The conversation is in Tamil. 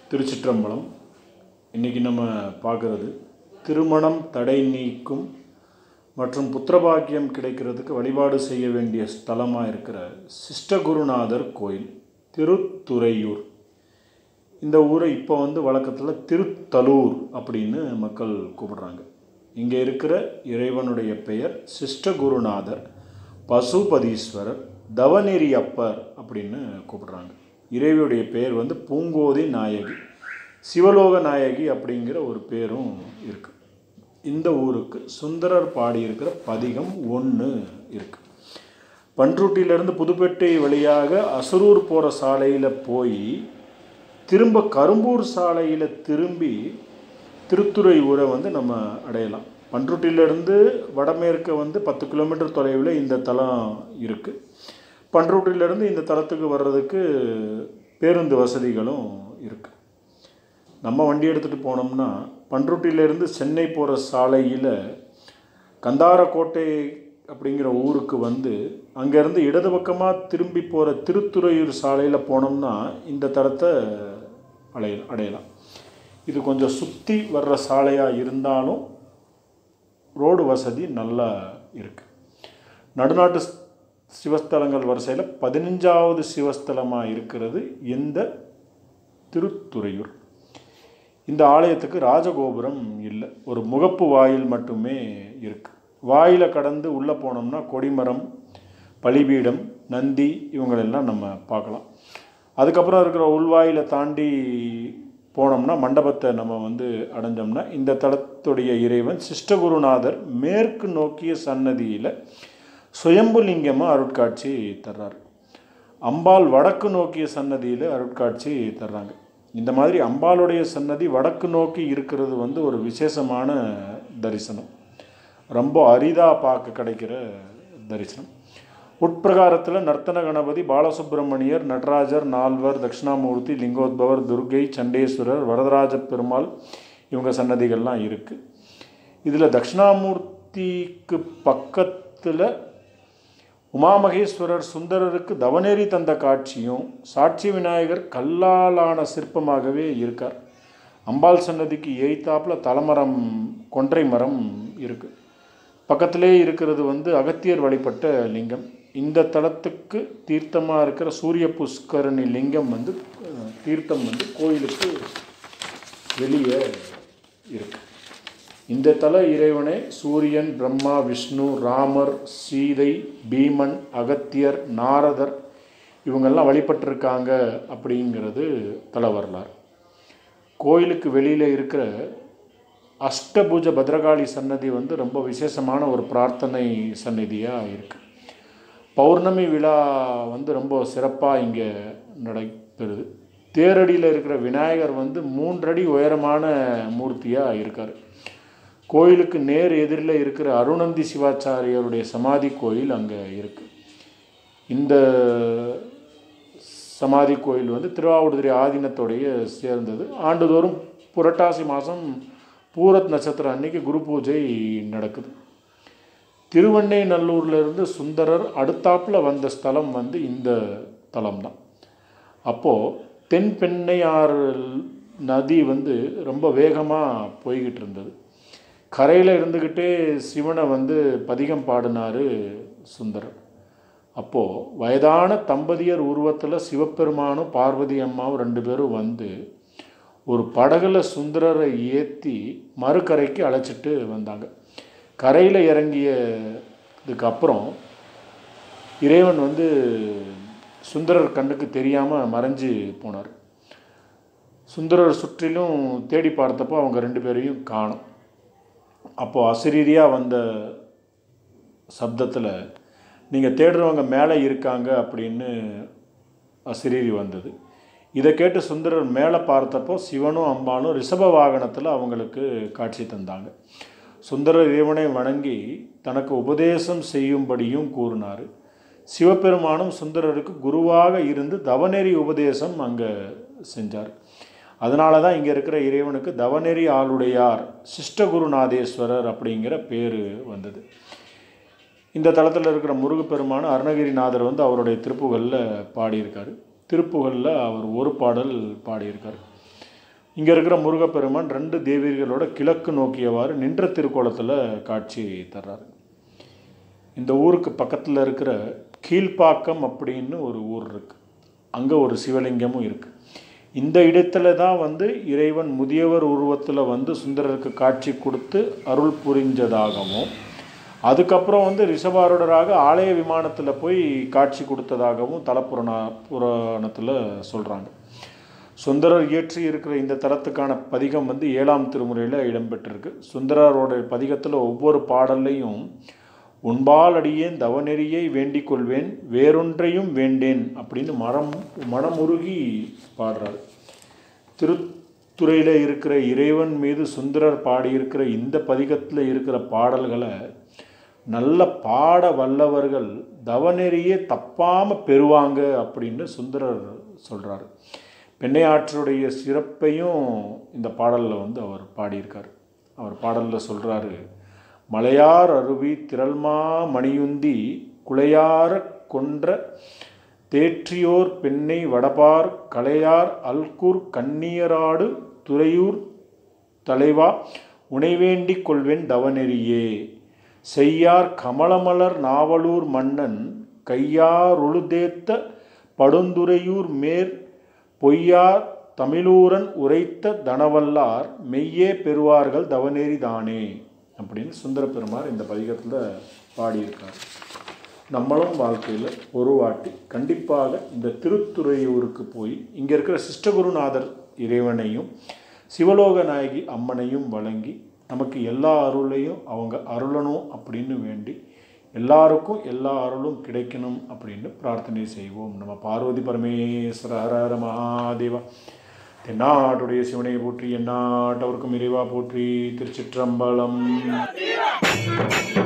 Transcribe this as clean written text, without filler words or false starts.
திருச்சிற்றம்பலம். இன்றைக்கி நம்ம பார்க்குறது திருமணம் தடை நீக்கும் மற்றும் புத்திரபாக்கியம் கிடைக்கிறதுக்கு வழிபாடு செய்ய வேண்டிய ஸ்தலமாக இருக்கிற சிஷ்டகுருநாதர் கோயில் திருத்துறையூர். இந்த ஊரை இப்போ வழக்கத்தில் திருத்தலூர் அப்படின்னு மக்கள் கூப்பிடுறாங்க. இங்கே இருக்கிற இறைவனுடைய பெயர் சிஷ்டகுருநாதர், பசுபதீஸ்வரர், தவநெறி அப்பர் அப்படின்னு கூப்பிடுறாங்க. இறைவியுடைய பெயர் பூங்கோதை நாயகி, சிவலோக நாயகி அப்படிங்கிற ஒரு பேரும் இருக்குது. இந்த ஊருக்கு சுந்தரர் பாடியிருக்கிற பதிகம் 1 இருக்குது. பன்ருட்டியிலேருந்து புதுப்பேட்டை வழியாக அசரூர் போகிற சாலையில் போய் திரும்ப கரும்பூர் சாலையில் திரும்பி திருத்துறையூரை நம்ம அடையலாம். பன்ருட்டியிலேருந்து வடமேற்க 10 கிலோமீட்டர் தொலைவில் இந்த தலம் இருக்குது. பன்ருட்டியிலேருந்து இந்த தலத்துக்கு வர்றதுக்கு பேருந்து வசதிகளும் இருக்குது. நம்ம வண்டி எடுத்துகிட்டு போனோம்னா பன்ருட்டியிலேருந்து சென்னை போகிற சாலையில் கந்தாரக்கோட்டை அப்படிங்கிற ஊருக்கு அங்கேருந்து இடது பக்கமாக திரும்பி போகிற திருத்துறையூர் சாலையில் போனோம்னா இந்த தலத்தை அடையலாம். இது கொஞ்சம் சுற்றி வர்ற சாலையாக இருந்தாலும் ரோடு வசதி நல்லா இருக்குது. நடுநாட்டு சிவஸ்தலங்கள் வரிசையில் 15வது சிவஸ்தலமாக இருக்கிறது இந்த திருத்துறையூர். இந்த ஆலயத்துக்கு ராஜகோபுரம் இல்லை, ஒரு முகப்பு வாயில் மட்டுமே இருக்குது. வாயிலை கடந்து உள்ளே போனோம்னா கொடிமரம், பலிபீடம், நந்தி இவங்களெல்லாம் நம்ம பார்க்கலாம். அதுக்கப்புறம் இருக்கிற உள்வாயிலை தாண்டி போனோம்னா மண்டபத்தை நம்ம அடைஞ்சோம்னா இந்த தலத்துடைய இறைவன் சிஷ்டகுருநாதர் மேற்கு நோக்கிய சன்னதியில் சுயம்புலிங்கமாக அருட்காட்சி தர்றார். அம்பாள் வடக்கு நோக்கிய சன்னதியில் அருட்காட்சி தர்றாங்க. இந்த மாதிரி அம்பாளுடைய சன்னதி வடக்கு நோக்கி இருக்கிறது ஒரு விசேஷமான தரிசனம், ரொம்ப அரிதாக பார்க்க கிடைக்கிற தரிசனம். உட்பிரகாரத்தில் நர்த்தன கணபதி, பாலசுப்பிரமணியர், நடராஜர், நால்வர், தட்சிணாமூர்த்தி, லிங்கோத்பவர், துர்க்கை, சண்டேஸ்வரர், வரதராஜ பெருமாள் இவங்க சன்னதிகள்லாம் இருக்குது. இதில் தட்சிணாமூர்த்திக்கு பக்கத்தில் உமாமகேஸ்வரர் சுந்தரருக்கு தவநெறி தந்த காட்சியும், சாட்சி விநாயகர் கல்லாலான சிற்பமாகவே இருக்கார். அம்பாள் சன்னதிக்கு எய்த்தாப்பில் தலமரம், கொன்றை மரம் இருக்குது. பக்கத்திலே இருக்கிறது அகத்தியர் வழிபட்ட லிங்கம். இந்த தலத்துக்கு தீர்த்தமாக இருக்கிற சூரிய புஷ்கரணி லிங்கம் தீர்த்தம் கோயிலுக்கு வெளியே இருக்கு. இந்த தல இறைவனை சூரியன், பிரம்மா, விஷ்ணு, ராமர், சீதை, பீமன், அகத்தியர், நாரதர் இவங்கெல்லாம் வழிபட்டிருக்காங்க அப்படிங்கிறது தல வரலாறு. கோயிலுக்கு வெளியில் இருக்கிற அஷ்டபூஜ பத்ரகாளி சன்னதி ரொம்ப விசேஷமான ஒரு பிரார்த்தனை சந்நிதியாக இருக்குது. பௌர்ணமி விழா ரொம்ப சிறப்பாக இங்கே நடைபெறுது. தேரடியில் இருக்கிற விநாயகர் 3 அடி உயரமான மூர்த்தியாக இருக்கார். கோயிலுக்கு நேர் எதிரில் இருக்கிற அருணந்தி சிவாச்சாரியருடைய சமாதி கோயில் அங்கே இருக்குது. இந்த சமாதி கோயில் திருவாவடுதுறை ஆதீனத்தோடைய சேர்ந்தது. ஆண்டுதோறும் புரட்டாசி மாதம் பூரத் நட்சத்திரம் அன்னைக்கு குரு பூஜை நடக்குது. திருவெண்ணைநல்லூர்லேருந்து சுந்தரர் அடுத்தாப்பில் வந்த ஸ்தலம் இந்த தலம்தான். அப்போது தென்பெண்ணையாறு நதி ரொம்ப வேகமாக போய்கிட்டு இருந்தது. கரையில் இருந்துக்கிட்டே சிவனை பதிகம் பாடினார் சுந்தரர். அப்போது வயதான தம்பதியர் உருவத்தில் சிவபெருமானும் பார்வதி அம்மாவும் 2 பேரும் ஒரு படகுல சுந்தரரை ஏற்றி மறுக்கரைக்கு அழைச்சிட்டு வந்தாங்க. கரையில் இறங்கியதுக்கு அப்புறம் இறைவன் சுந்தரர் கண்ணுக்கு தெரியாமல் மறைஞ்சு போனார். சுந்தரர் சுற்றிலும் தேடி பார்த்தப்போ அவங்க 2 பேரையும் காணோம். அப்போது அசரீரியாக வந்த சப்தத்தில் நீங்கள் தேடுறவங்க மேலே இருக்காங்க அப்படின்னு அசரீரி வந்தது. இதை கேட்டு சுந்தரர் மேலே பார்த்தப்போ சிவனும் அம்பாலும் ரிஷப வாகனத்தில் அவங்களுக்கு காட்சி தந்தாங்க. சுந்தரர் இறைவனை வணங்கி தனக்கு உபதேசம் செய்யும்படியும் கூறினார். சிவபெருமானும் சுந்தரருக்கு குருவாக இருந்து தவநெறி உபதேசம் அங்கே செஞ்சார். அதனால தான் இங்கே இருக்கிற இறைவனுக்கு தவநெறி ஆளுடையார், சிஷ்டகுருநாதேஸ்வரர் அப்படிங்கிற பேர் வந்தது. இந்த தலத்தில் இருக்கிற முருகப்பெருமான் அருணகிரிநாதர் அவருடைய திருப்புகளில் பாடியிருக்கார். திருப்புகளில் அவர் ஒரு பாடல் பாடியிருக்கார். இங்கே இருக்கிற முருகப்பெருமான் 2 தேவிகளோட கிழக்கு நோக்கியவாறு நின்ற திருக்கோலத்தில் காட்சி தர்றாரு. இந்த ஊருக்கு பக்கத்தில் இருக்கிற கீழ்ப்பாக்கம் அப்படின்னு ஒரு ஊர் இருக்குது. அங்கே ஒரு சிவலிங்கமும் இருக்குது. இந்த இடத்துல தான் இறைவன் முதியவர் உருவத்தில் சுந்தரருக்கு காட்சி கொடுத்து அருள் புரிஞ்சதாகவும், அதுக்கப்புறம் ரிஷபாரூடராக ஆலய விமானத்தில் போய் காட்சி கொடுத்ததாகவும் புராணத்தில் சொல்கிறாங்க. சுந்தரர் இயற்றி இருக்கிற இந்த தலத்துக்கான பதிகம் 7ஆம் திருமுறையில் இடம்பெற்றிருக்கு. சுந்தரரோட பதிகத்தில் ஒவ்வொரு பாடல்லையும் உன்பால் அடியேன் தவநெறியை வேண்டிக் கொள்வேன் வேறொன்றையும் வேண்டேன் அப்படின்னு மனமுருகி பாடுறாரு. திருத்துறையில் இருக்கிற இறைவன் மீது சுந்தரர் பாடியிருக்கிற இந்த பதிகத்தில் இருக்கிற பாடல்களை நல்ல பாட வல்லவர்கள் தவநெறியே தப்பாமல் பெறுவாங்க அப்படின்னு சுந்தரர் சொல்கிறாரு. பெண்ணையாற்றுடைய சிறப்பையும் இந்த பாடலில் அவர் பாடியிருக்கார். அவர் பாடலில் சொல்கிறாரு, மலையார் அருவி திரள்மா மணியுந்தி குலையார கொன்ற தேற்றியோர் பெண்ணை வடபார் கலையார் அல்கூர் கண்ணியராடு துறையூர் தலைவா உனைவேண்டிக் கொள்வேன் தவநெறியே செய்யார் கமலமலர் நாவலூர் மன்னன் கையாருழுதேத்த படுந்துறையூர் மேற் பொய்யார் தமிழூரன் உரைத்த தனவல்லார் மெய்யே பெறுவார்கள் தவநெறி தானே அப்படின்னு சுந்தர பெருமார் இந்த பதிகத்தில் பாடியிருக்கார். நம்மளும் வாழ்க்கையில் ஒரு வாட்டி கண்டிப்பாக இந்த திருத்துறையூருக்கு போய் இங்கே இருக்கிற சிஷ்டகுருநாதர் இறைவனையும் சிவலோக நாயகி அம்மனையும் வழங்கி நமக்கு எல்லா அருளையும் அவங்க அருளணும் அப்படின்னு வேண்டி எல்லாருக்கும் எல்லா அருளும் கிடைக்கணும் அப்படின்னு பிரார்த்தனை செய்வோம். நம்ம பார்வதி பரமேஸ்வர ஹர ஹர மகாதேவா. தென்னாட்டுடைய சிவனை போற்றி எந்நாட்டவர்க்கும் இறைவா போற்றி. திருச்சிற்றம்பலம்.